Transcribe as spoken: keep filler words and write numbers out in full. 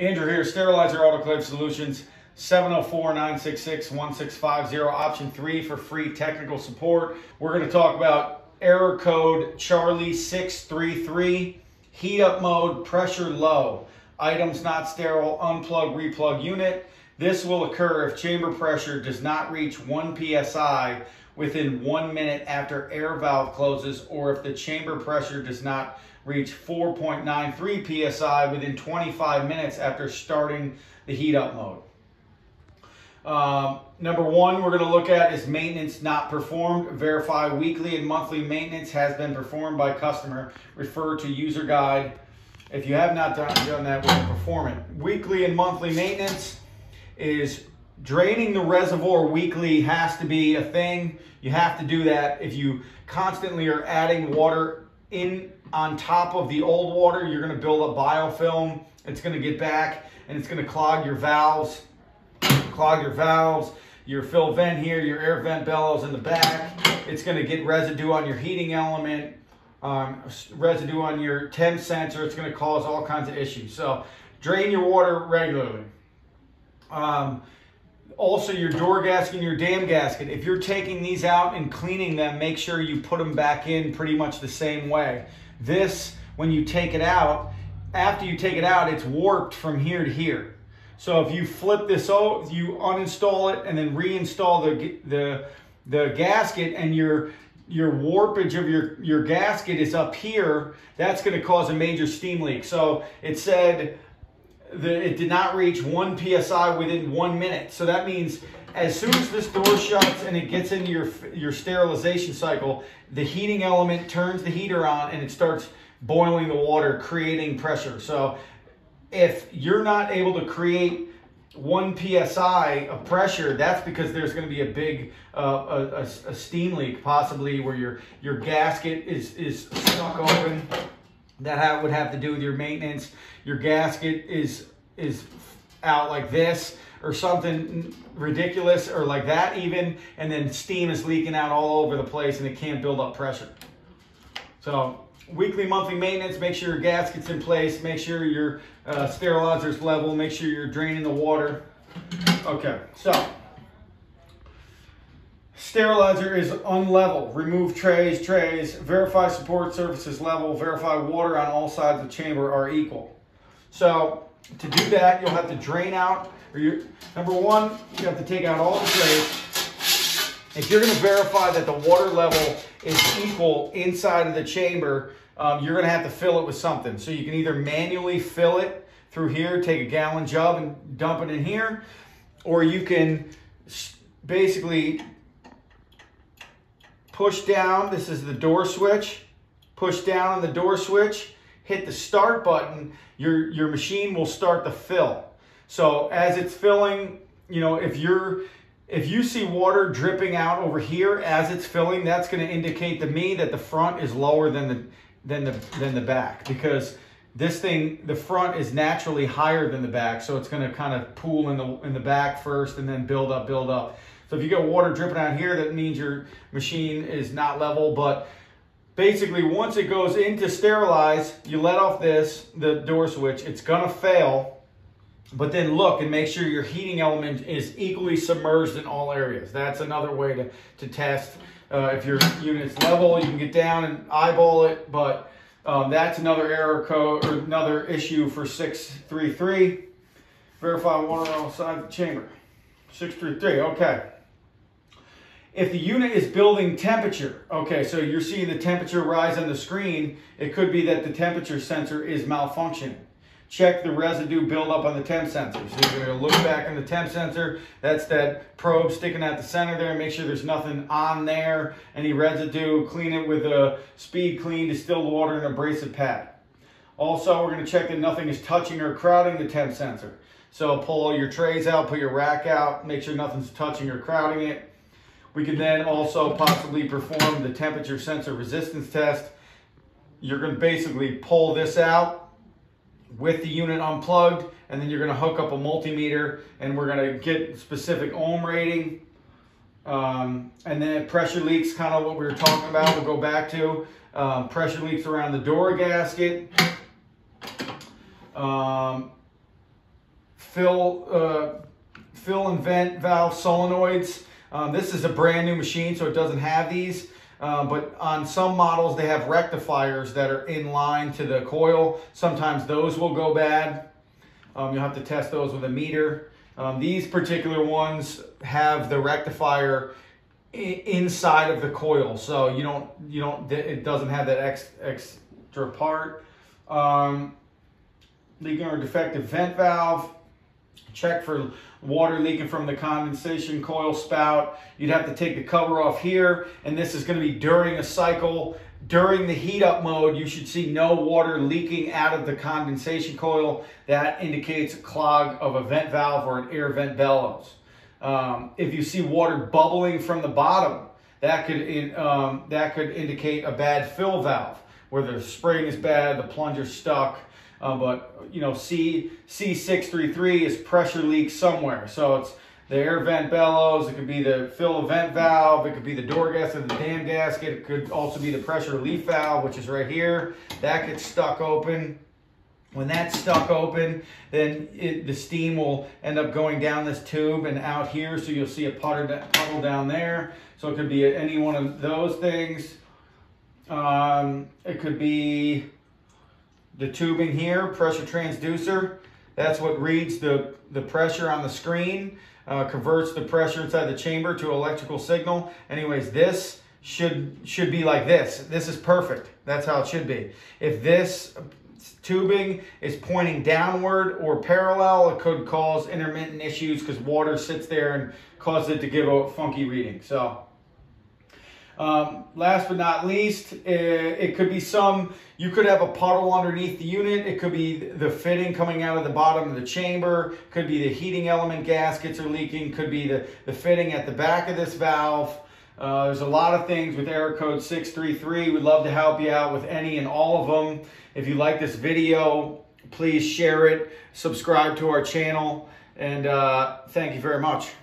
Andrew here, Sterilizer Autoclave Solutions, seven oh four, nine six six, one six five zero, option three for free technical support. We're going to talk about error code Charlie six three three, heat up mode, pressure low, items not sterile, unplug, replug unit. This will occur if chamber pressure does not reach one P S I within one minute after air valve closes, or if the chamber pressure does not reach four point nine three P S I within twenty-five minutes after starting the heat up mode. Um, number one we're going to look at is maintenance not performed. Verify weekly and monthly maintenance has been performed by customer. Refer to user guide. If you have not done, done that, we'll perform it. Weekly and monthly maintenance is draining the reservoir weekly has to be a thing. You have to do that. If you constantly are adding water in on top of the old water, you're going to build up biofilm. It's going to get back and it's going to clog your valves, clog your valves, your fill vent here, your air vent bellows in the back. It's going to get residue on your heating element, um, residue on your temp sensor. It's going to cause all kinds of issues. So drain your water regularly. Um, Also, your door gasket and your dam gasket. If you're taking these out and cleaning them, make sure you put them back in pretty much the same way. This, when you take it out, after you take it out, it's warped from here to here. So if you flip this out, you uninstall it and then reinstall the the the gasket, and your your warpage of your your gasket is up here, that's going to cause a major steam leak. So it said that it did not reach one P S I within one minute. So that means as soon as this door shuts and it gets into your, your sterilization cycle, the heating element turns the heater on and it starts boiling the water, creating pressure. So if you're not able to create one P S I of pressure, that's because there's going to be a big uh, a, a, a steam leak, possibly where your, your gasket is, is stuck open. That have, would have to do with your maintenance. Your gasket is is out like this or something ridiculous, or like that even, and then steam is leaking out all over the place and it can't build up pressure. So weekly, monthly maintenance, make sure your gasket's in place, make sure your uh, sterilizer's level, make sure you're draining the water. Okay, so sterilizer is unlevel. Remove trays, trays, verify support surfaces level, verify water on all sides of the chamber are equal. So to do that, you'll have to drain out, or you number one, you have to take out all the trays. If you're going to verify that the water level is equal inside of the chamber, um, you're going to have to fill it with something. So you can either manually fill it through here, take a gallon jug and dump it in here, or you can basically push down. This is the door switch. Push down on the door switch, hit the start button, your, your machine will start to fill. So as it's filling, you know, if you're, if you see water dripping out over here as it's filling, that's going to indicate to me that the front is lower than the, than the, than the back, because this thing, the front is naturally higher than the back. So it's going to kind of pool in the, in the back first and then build up, build up. So if you get water dripping out here, that means your machine is not level. But basically, once it goes into sterilize, you let off this, the door switch, it's gonna fail, but then look and make sure your heating element is equally submerged in all areas. That's another way to, to test uh, if your unit's level. You can get down and eyeball it, but um, that's another error code or another issue for six three three. Verify water outside the chamber. six three three, okay. If the unit is building temperature, okay, so you're seeing the temperature rise on the screen, it could be that the temperature sensor is malfunctioning. Check the residue buildup on the temp sensor. So you're going to look back on the temp sensor. That's that probe sticking at the center there. Make sure there's nothing on there, any residue. Clean it with a speed clean, distilled water, and abrasive pad. Also, we're going to check that nothing is touching or crowding the temp sensor. So pull all your trays out, put your rack out, make sure nothing's touching or crowding it. We can then also possibly perform the temperature sensor resistance test. You're going to basically pull this out with the unit unplugged, and then you're going to hook up a multimeter, and we're going to get specific ohm rating. Um, and then pressure leaks, kind of what we were talking about, we'll go back to. Um, pressure leaks around the door gasket. Um, fill, uh, fill and vent valve solenoids. Um, this is a brand new machine, so it doesn't have these. Uh, but on some models, they have rectifiers that are in line to the coil. Sometimes those will go bad. Um, you'll have to test those with a meter. Um, these particular ones have the rectifier inside of the coil, so you don't you don't it doesn't have that ex, extra part. Um, leaking or defective vent valve. Check for water leaking from the condensation coil spout. You'd have to take the cover off here, and this is going to be during a cycle. During the heat up mode, you should see no water leaking out of the condensation coil. That indicates a clog of a vent valve or an air vent bellows. Um, if you see water bubbling from the bottom, that could um, that could indicate a bad fill valve, where the spring is bad, the plunger's stuck. Uh, but you know, C C six three three is pressure leak somewhere. So it's the air vent bellows. It could be the fill vent valve. It could be the door gasket, the dam gasket. It could also be the pressure relief valve, which is right here. That gets stuck open. When that's stuck open, then it, the steam will end up going down this tube and out here. So you'll see a puddle, puddle down there. So it could be any one of those things. Um, it could be the tubing here, pressure transducer. That's what reads the, the pressure on the screen, uh, converts the pressure inside the chamber to electrical signal. Anyways, this should, should be like this. This is perfect. That's how it should be. If this tubing is pointing downward or parallel, it could cause intermittent issues because water sits there and causes it to give a funky reading. So Um, last but not least, it, it could be some, you could have a puddle underneath the unit. It could be the fitting coming out of the bottom of the chamber. Could be the heating element gaskets are leaking. Could be the, the fitting at the back of this valve. Uh, there's a lot of things with error code six three three. We'd love to help you out with any and all of them. If you like this video, please share it, subscribe to our channel, and uh, thank you very much.